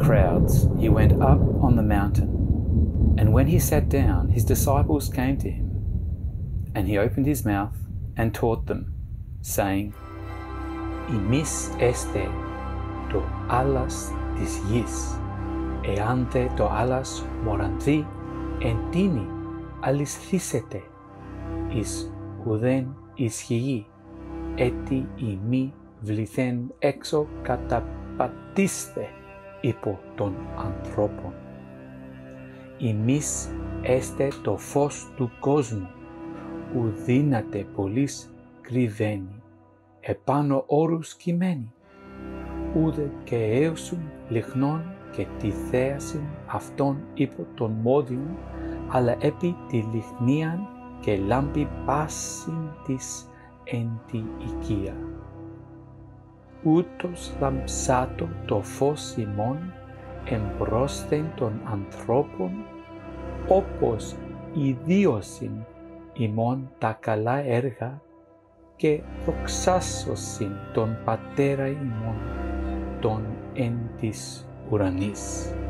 crowds, he went up on the mountain, and when he sat down, his disciples came to him, and he opened his mouth and taught them, saying, Ημείς έστε το άλλας της γης, εάν δε το άλλας μορανθεί, εν τίνι αλυσθήσετε, εις ουδέν ισχύει, έτι ημί βληθέν έξω καταπατήστε υπό των ανθρώπων. Ημείς έστε το φως του κόσμου, ουδύνατε πολλής κρυβαίνει, επάνω όρους κειμένη, ούδε και έωσουν λιχνών και τη θέασιν αυτών υπό των μόδιων, αλλά επί τη λιχνίαν και λάμπει πάσιν της εν τη οικία. Ούτως λαμψάτω το φως ημών εμπρόσθεν των ανθρώπων, όπως ιδίωσιν ημών τα καλά έργα και δοξάσωσιν τον Πατέρα ημών, τον εν της ουρανής.